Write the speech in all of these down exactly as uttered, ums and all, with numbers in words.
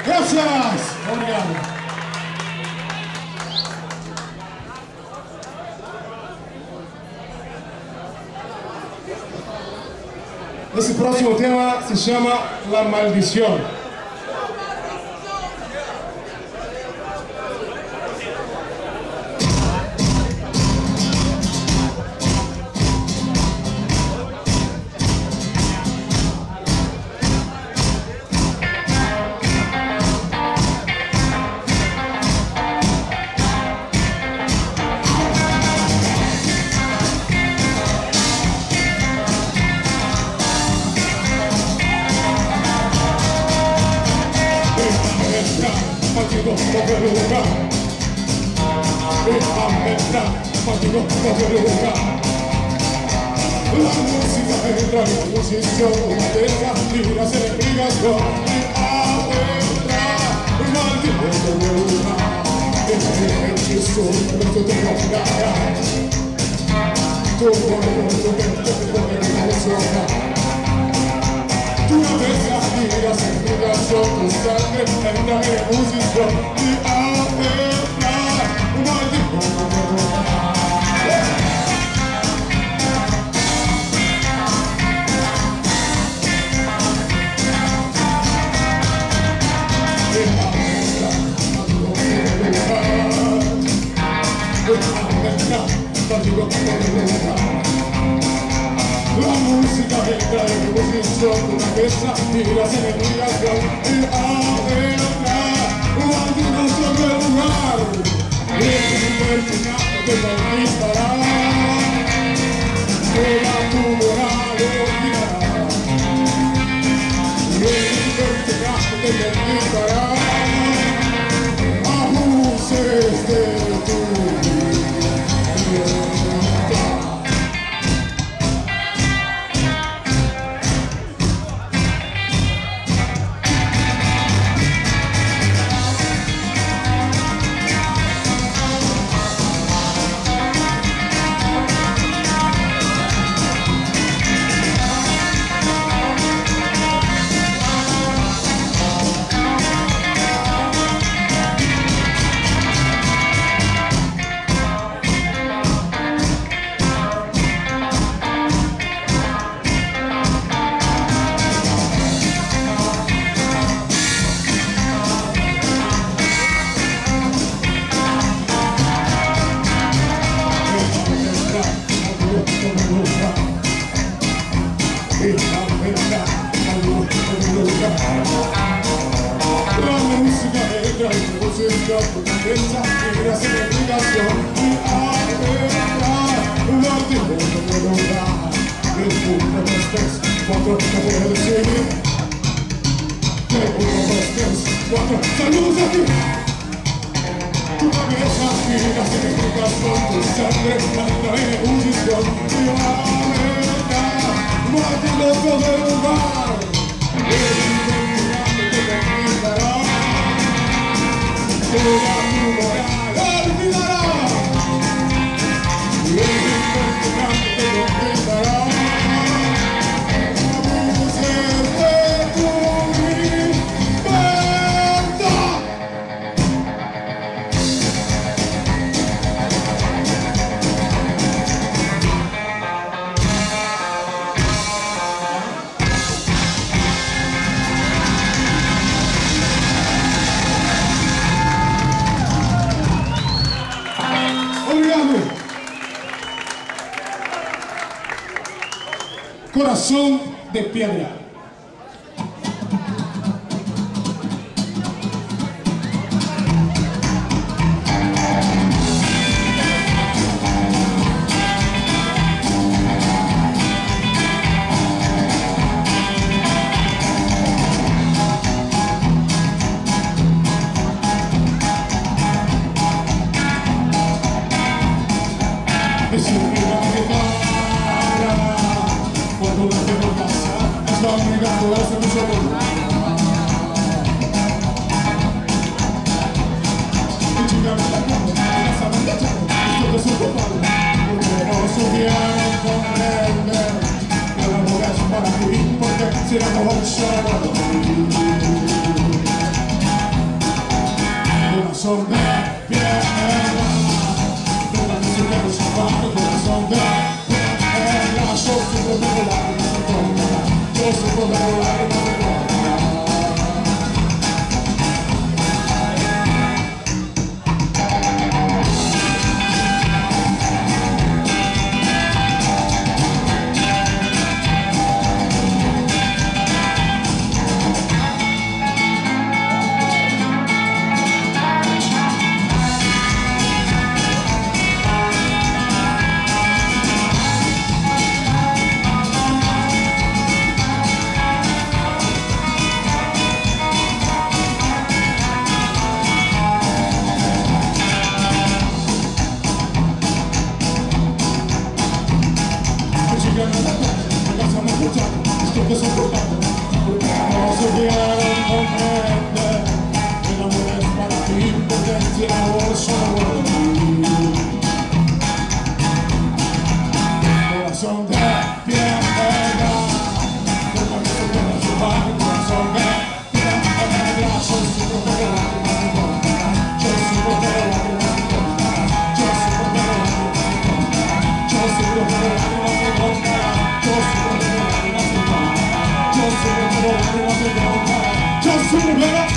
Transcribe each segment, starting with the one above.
Gracias! Obrigado. Esse próximo tema se chama La Maldición. Contigo qualquer lugar. Déjame entrar, contigo qualquer lugar. La música entra en posición, una desafío, hacer obligación y adentrar, maldito de lugar. En el hechizo, no te tengo que dar. Tu cuerpo, tu mente, tu cuerpo, emocionar. Tú no desafias en obligación, tu sangre entra en posición y adentrar, maldito de lugar. La música entra en posición, una pieza y las enemigas y adentrar, maldito sobre el lugar. Y el final te conquistará, toda tu moral olvidará. Y el final te conquistará, abuses de tu vida. La música entra en posición, una pieza y las obligación y adentrar, maldito de lugar. El uno, dos, tres, cuatro, no puedes seguir. El uno, dos, tres, cuatro, saludos aquí. Tu cabeza y las obligación, tu sangre entra en posición y adentrar, maldito de lugar. Toda tu moral olvidará. Y el importante te conquistará. Abuses de tu libertad. Corazón de piedra. Es un vida que para cuando la vida pasa, es la corazón de piedra, de la música de champán, corazón de piedra. Yo sufro de volar y no me toca, yo sufro de volar y no me toca. Esto que es importante, porque no se quieren comprender. El amor es para ti, porque tiene amor solo por ti. Corazón de piedra, porque no se quieren salvar. Corazón de piedra, yo sufro de lágrimas de tonta, yo sufro de lágrimas de tonta, yo sufro de lágrimas de tonta, yo sufro de lágrimas de tonta, yo sufro de lágrimas de tonta. Yo sufro de lágrimas de tonta, yo sufro de...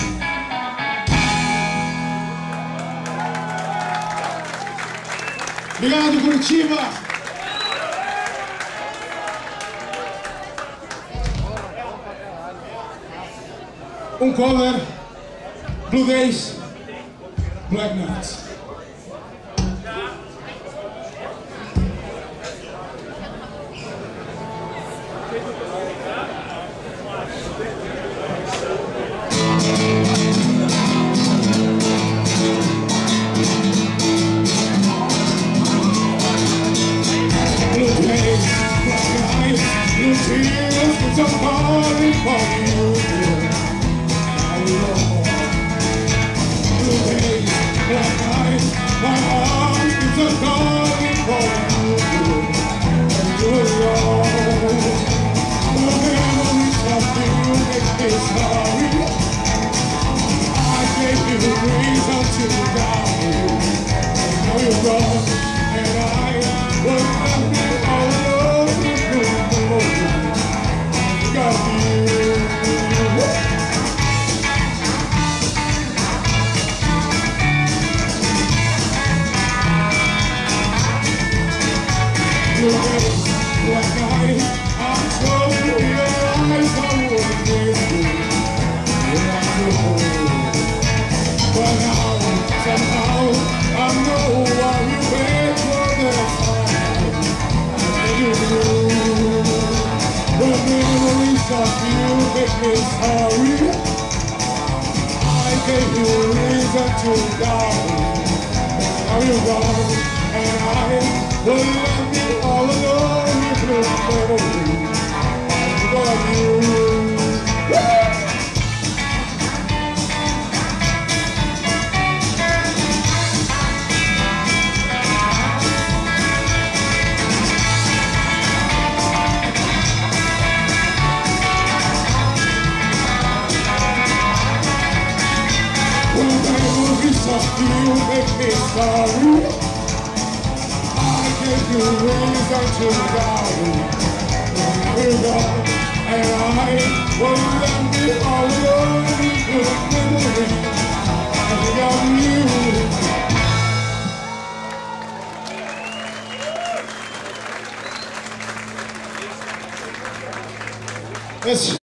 Obrigado, Curitiba! Um cover, Blue Days, Black Nights. Blue tears, cause I'm calling for you. I know. Blue days, black nights, my heart is a calling for you. And you alone. The memories of you make me sorry. I gave you reason to doubt you. Now you're gone, and I will not be alone. Got you. Blue days, black nights, I told you your eyes I wouldn't miss you. You're not good. But now, somehow, I know why you wait for this time. And you do. The memories of you make me sorry. I gave you reason to doubt. Now you're gone, and I will let me all alone with blue memories. I love you. You make me sorry. I give you reason to doubt you. You're gone, and I will let me all alone with memory. I got you. It's